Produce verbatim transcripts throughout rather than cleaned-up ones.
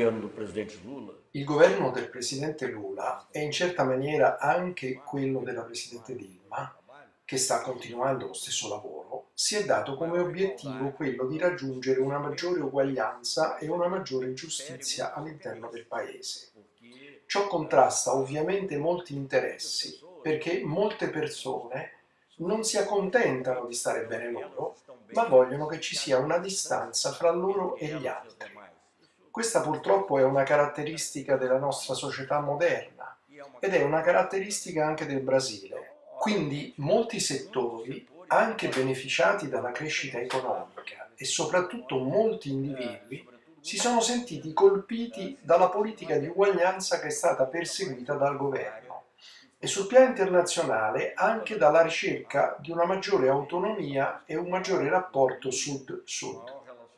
governo do presidente Lula. Il governo del presidente Lula e in certa maniera anche quello della presidente Dilma, che sta continuando lo stesso lavoro, si è dato come obiettivo quello di raggiungere una maggiore uguaglianza e una maggiore giustizia all'interno del paese. Ciò contrasta ovviamente molti interessi, perché molte persone non si accontentano di stare bene loro, ma vogliono che ci sia una distanza fra loro e gli altri. Questa purtroppo è una caratteristica della nostra società moderna ed è una caratteristica anche del Brasile. Quindi molti settori, anche beneficiati dalla crescita economica e soprattutto molti individui, si sono sentiti colpiti dalla politica di uguaglianza che è stata perseguita dal governo e sul piano internazionale anche dalla ricerca di una maggiore autonomia e un maggiore rapporto sud-sud.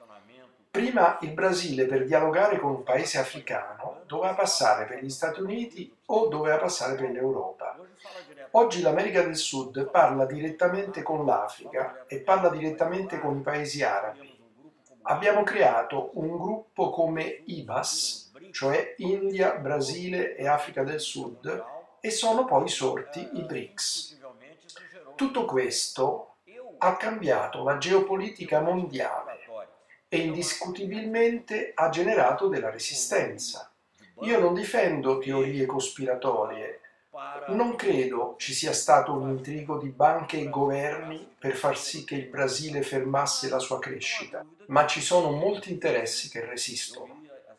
Prima il Brasile, per dialogare con un paese africano, doveva passare per gli Stati Uniti o doveva passare per l'Europa. Oggi l'America del Sud parla direttamente con l'Africa e parla direttamente con i paesi arabi. Abbiamo creato un gruppo come I B A S, cioè India, Brasile e Africa del Sud, e sono poi sorti i B R I C S. Tutto questo ha cambiato la geopolitica mondiale e indiscutibilmente ha generato della resistenza. Io non difendo teorie cospiratorie, non credo ci sia stato un intrigo di banche e governi per far sì che il Brasile fermasse la sua crescita, ma ci sono molti interessi che resistono.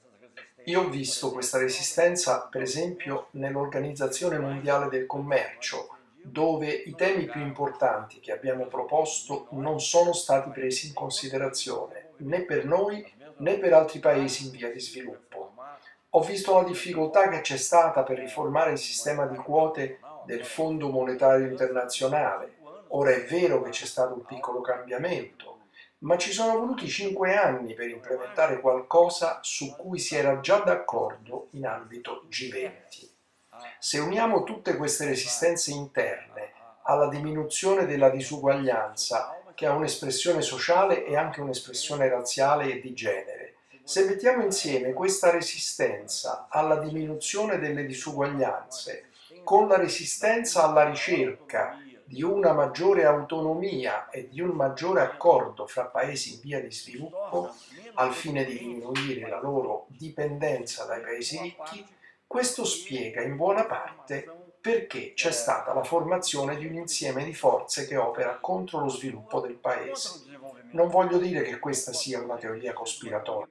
Io ho visto questa resistenza, per esempio, nell'Organizzazione Mondiale del Commercio, dove i temi più importanti che abbiamo proposto non sono stati presi in considerazione, né per noi né per altri paesi in via di sviluppo. Ho visto la difficoltà che c'è stata per riformare il sistema di quote del Fondo Monetario Internazionale. Ora è vero che c'è stato un piccolo cambiamento, ma ci sono voluti cinque anni per implementare qualcosa su cui si era già d'accordo in ambito G venti. Se uniamo tutte queste resistenze interne alla diminuzione della disuguaglianza, che ha un'espressione sociale e anche un'espressione razziale e di genere, se mettiamo insieme questa resistenza alla diminuzione delle disuguaglianze con la resistenza alla ricerca di una maggiore autonomia e di un maggiore accordo fra paesi in via di sviluppo al fine di diminuire la loro dipendenza dai paesi ricchi, questo spiega in buona parte perché c'è stata la formazione di un insieme di forze che opera contro lo sviluppo del paese. Non voglio dire che questa sia una teoria cospiratoria.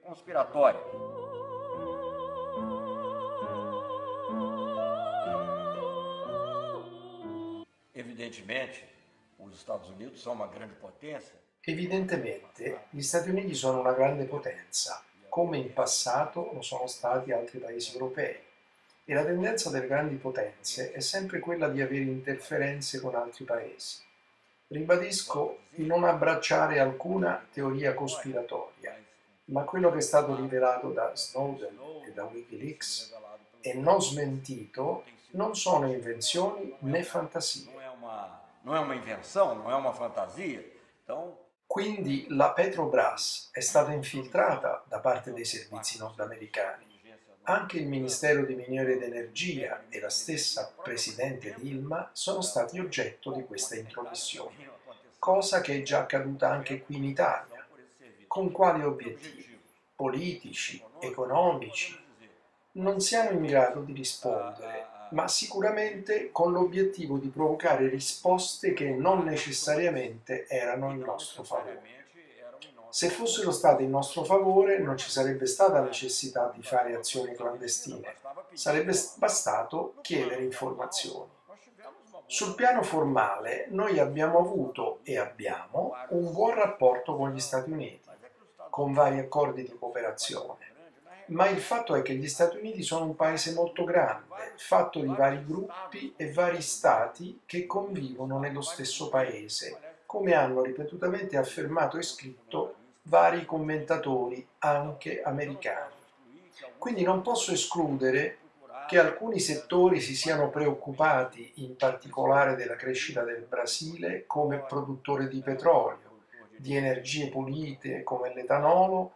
Evidentemente, os Estados Unidos são uma grande potência. Evidentemente, gli Stati Uniti sono una grande potenza, come in passato lo sono stati altri paesi europei. E la tendenza delle grandi potenze è sempre quella di avere interferenze con altri paesi. Ribadisco di non abbracciare alcuna teoria cospiratoria, ma quello che è stato rivelato da Snowden e da Wikileaks e non smentito non sono invenzioni né fantasie. Não é uma, não é uma invenção, não é uma fantasia. Então, Quindi la Petrobras è stata infiltrata da parte dei servizi nordamericani. Anche il Ministero di Miniere ed Energia e la stessa Presidente Dilma sono stati oggetto di questa intromissione, cosa che è già accaduta anche qui in Italia. Con quali obiettivi? Politici, economici? Non siamo in grado di rispondere, ma sicuramente con l'obiettivo di provocare risposte che non necessariamente erano in nostro favore. Se fossero state in nostro favore non ci sarebbe stata necessità di fare azioni clandestine, sarebbe bastato chiedere informazioni. Sul piano formale noi abbiamo avuto e abbiamo un buon rapporto con gli Stati Uniti, con vari accordi di cooperazione, ma il fatto è che gli Stati Uniti sono un paese molto grande, fatto di vari gruppi e vari stati che convivono nello stesso paese, come hanno ripetutamente affermato e scritto vari commentatori, anche americani. Quindi non posso escludere che alcuni settori si siano preoccupati in particolare della crescita del Brasile come produttore di petrolio, di energie pulite come l'etanolo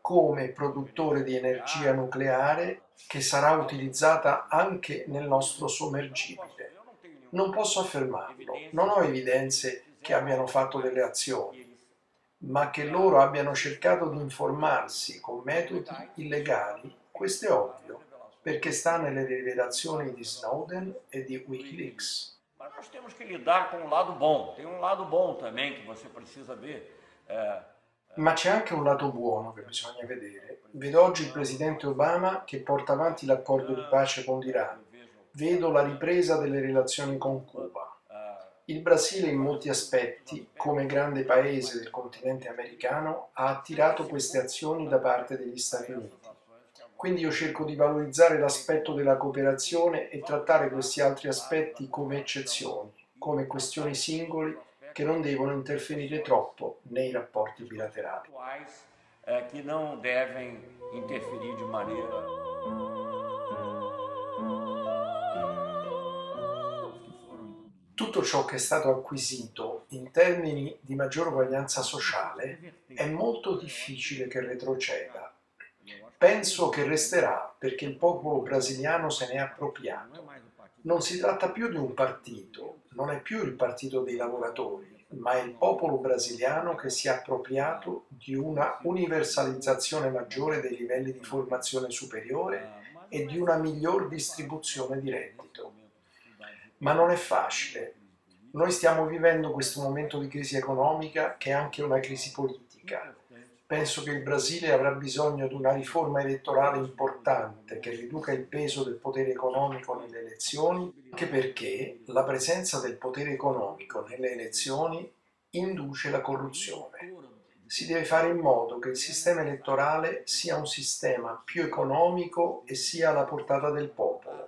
come produttore di energia nucleare che sarà utilizzata anche nel nostro sommergibile. Non posso affermarlo, non ho evidenze che abbiano fatto delle azioni, ma che loro abbiano cercato di informarsi con metodi illegali, questo è ovvio, perché sta nelle rivelazioni di Snowden e di Wikileaks. Mas nós temos que lidar com o lado bom. Tem um lado bom também que você precisa ver. É, Ma c'è anche un lato buono che bisogna vedere. Vedo oggi il presidente Obama che porta avanti l'accordo di pace con l'Iran. Vedo la ripresa delle relazioni con Cuba. Il Brasile in molti aspetti, come grande paese del continente americano, ha attirato queste azioni da parte degli Stati Uniti. Quindi io cerco di valorizzare l'aspetto della cooperazione e trattare questi altri aspetti come eccezioni, come questioni singoli che non devono interferire troppo nei rapporti bilaterali. é, que não devem interferir de maneira. Tutto ciò che è stato acquisito in termini di maggior uguaglianza sociale è molto difficile che retroceda. Penso che resterà perché il popolo brasiliano se ne è appropriato. Non si tratta più di un partito, non è più il partito dei lavoratori, ma è il popolo brasiliano che si è appropriato di una universalizzazione maggiore dei livelli di formazione superiore e di una miglior distribuzione di reddito. Ma non è facile. Noi stiamo vivendo questo momento di crisi economica che è anche una crisi politica. Penso che il Brasile avrà bisogno di una riforma elettorale importante che riduca il peso del potere economico nelle elezioni, anche perché la presenza del potere economico nelle elezioni induce la corruzione. Si deve fare in modo che il sistema elettorale sia un sistema più economico e sia alla portata del popolo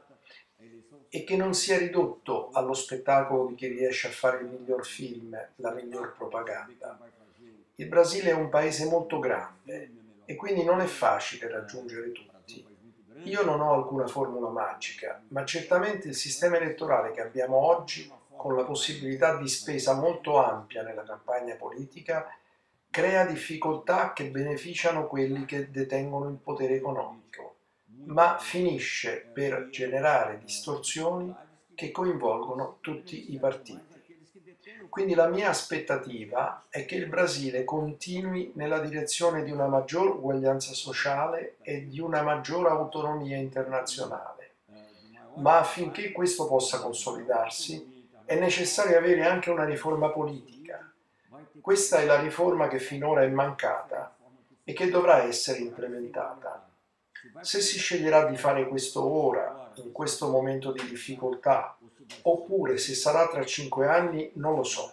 e che non sia ridotto allo spettacolo di chi riesce a fare il miglior film, la miglior propaganda. Il Brasile è un paese molto grande e quindi non è facile raggiungere tutti. Io non ho alcuna formula magica, ma certamente il sistema elettorale che abbiamo oggi, con la possibilità di spesa molto ampia nella campagna politica, crea difficoltà che beneficiano quelli che detengono il potere economico, ma finisce per generare distorsioni che coinvolgono tutti i partiti. Quindi la mia aspettativa è che il Brasile continui nella direzione di una maggior uguaglianza sociale e di una maggior autonomia internazionale. Ma affinché questo possa consolidarsi è necessario avere anche una riforma politica. Questa è la riforma che finora è mancata e che dovrà essere implementata. Se si sceglierà di fare questo ora, in questo momento di difficoltà, oppure se sarà tra cinque anni, non lo so.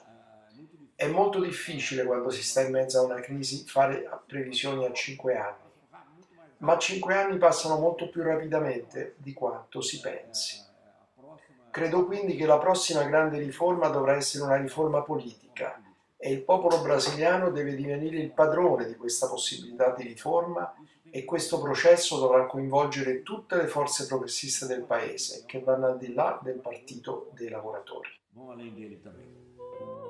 È molto difficile quando si sta in mezzo a una crisi fare previsioni a cinque anni, ma cinque anni passano molto più rapidamente di quanto si pensi. Credo quindi che la prossima grande riforma dovrà essere una riforma politica e il popolo brasiliano deve divenire il padrone di questa possibilità di riforma e questo processo dovrà coinvolgere tutte le forze progressiste del paese che vanno al di là del partito dei lavoratori. Vão além dele também.